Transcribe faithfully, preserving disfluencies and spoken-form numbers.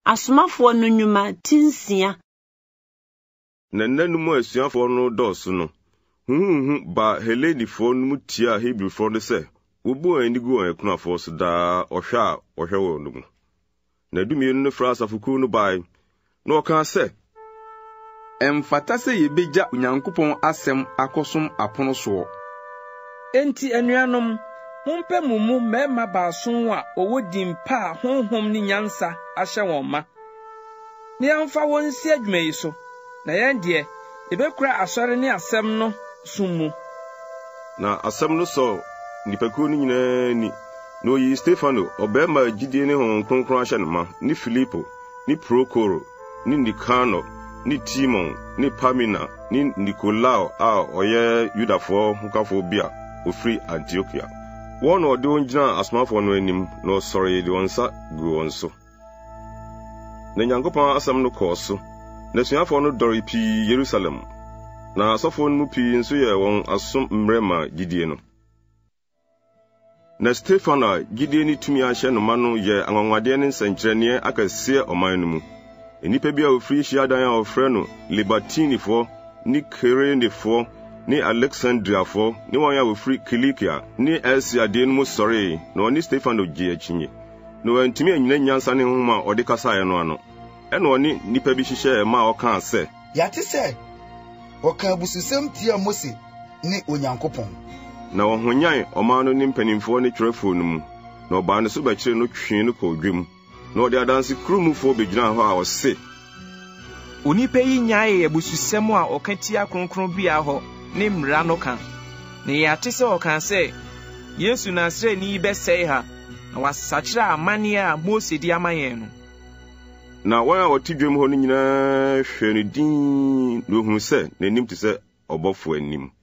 asomafo no nnwuma tinsia. Na nanumu asuafo no dɔɔso no, huhuhu ba Helenifo no mu tia Hebrewfo no sɛ, wobu anigu wɔn akunafo so daa ɔhwɛ a ɔhwɛ wɔn no mu. Na dumie no fra asafokuw no bae, na ɔka sɛ, Emfata sɛ yebegya Onyankopɔn asɛm akɔsom apono so. Enti anuanom, mompɛ mo mu mmarima baason a ɔwɔ dimpa a honhom ne nyansa ahyɛ wɔn ma. Ne yɛmfa wɔn si adwuma yi so, na yɛn deɛ, yɛbɛkura asɔre ne asɛm no som mu. Na asɛm no sɔ nipakuw no nyinaa ni. Na oyi Stefano, ɔbɛrima gyidie ne Honhom Kronkron ahyɛ no ma, ne Filipo, ne Prokoro, ne Nikano, ne Timon, ne Pamina, ne Nikolao a ɔyɛ Yudafo hokafo bi a ofiri Antiokia. Wɔn na ɔde wɔn gyina asomafo no anim, na ɔsɔre de wɔn nsa gu wɔn so. Na Nyankopɔn asɛm no kɔɔ so, na asuafo no dɔre pii Yerusalem. Na asɔfo no mu pii nso yɛ wɔn asom mmarima gyidie no. Na Stefano a gyidie ne tumi ahyɛ no ma no yɛ anwanwadeɛ ne nsɛnkyerɛnneɛ akɛseɛ ɔman no mu. Nnipa bi a ofiri hyiadan a ɔfrɛ no Libatinifo, ne Kirenefo, ne Alexandriafo, ne wɔn a ofiri Kilikia, ne Asiade no mu sɔree, na ɔne Stefano gye akyinye. Na wɔantumi anyina nyansa ne honhom a ɔde kasaeɛ no ano. Ɛna ɔne nnipa bi hyehyɛ ma ɔkaa sɛ, Yate sɛ, ɔka abususɛm tia Mose ne Onyankopɔn. Na ɔhonyan ɔman no ne mpanimfoɔ ne twerɛfoɔ no mu, na ɔbaa ne so bɛkyerɛ no twee no kɔ odwam. Na ɔde adanse kurumufo begyina hɔ a ɔse, Onipa yi nyae abususɛm a ɔka tia kronkron bia hɔ ne mmara no ka. Na yɛate sɛ ɔka sɛ, Yesu Nasareni yi bɛsɛe ha, na wasakyerɛ amanneɛ a Mose di ama yɛn no. Na wɔn a wɔte dwam hɔ no nyinaa hwɛ no din na ohunu sɛ n'anim te sɛ ɔbɔfo anim.